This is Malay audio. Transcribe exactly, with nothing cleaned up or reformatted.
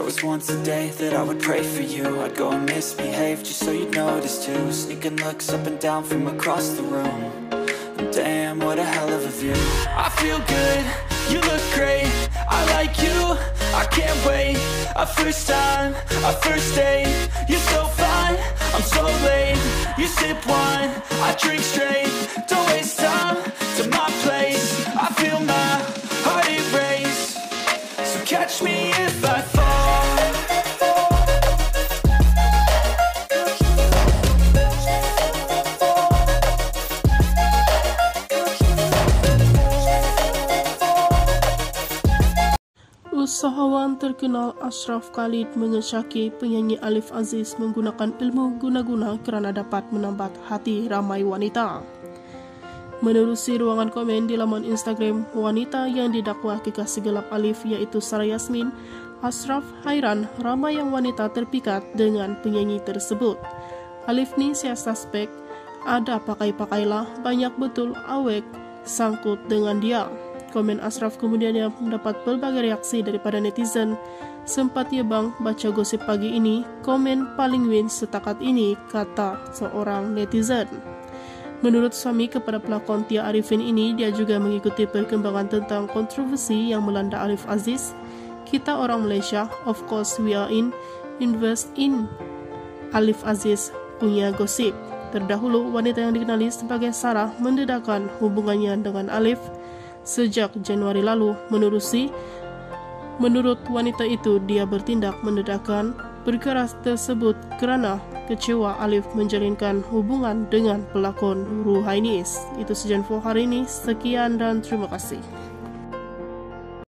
was once a day that I would pray for you. I'd go and misbehave just so you'd notice too. Sneaking looks up and down from across the room. And damn, what a hell of a view. I feel good, you look great, I like you, I can't wait. A first time, a first date, you're so fine, I'm so late. You sip wine, I drink straight. Don't waste time to my place. I feel my heart erase. So catch me if I fall. Usahawan terkenal Ashraf Khalid mengesyaki penyanyi Alif Aziz menggunakan ilmu guna-guna kerana dapat menambat hati ramai wanita. Menerusi ruangan komen di laman Instagram, wanita yang didakwa kekasih gelap Alif iaitu Sarah Yasmin, Ashraf hairan ramai yang wanita terpikat dengan penyanyi tersebut. Alif ni siasa suspek, ada pakai-pakailah, banyak betul awek sangkut dengan dia. Komen Ashraf kemudian yang mendapat berbagai reaksi daripada netizen. Sempat ia bang baca gosip pagi ini, komen paling win setakat ini, kata seorang netizen. Menurut suami kepada pelakon Tia Arifin ini, dia juga mengikuti perkembangan tentang kontroversi yang melanda Alif Aziz. Kita orang Malaysia, of course we are in, invest in Alif Aziz punya gosip. Terdahulu, wanita yang dikenali sebagai Sarah mendedahkan hubungannya dengan Alif sejak Januari lalu. Menerusi, menurut wanita itu, dia bertindak mendedahkan perkara tersebut kerana kecewa Alif menjalinkan hubungan dengan pelakon Ruhainis. Itu saja info hari ini. Sekian dan terima kasih.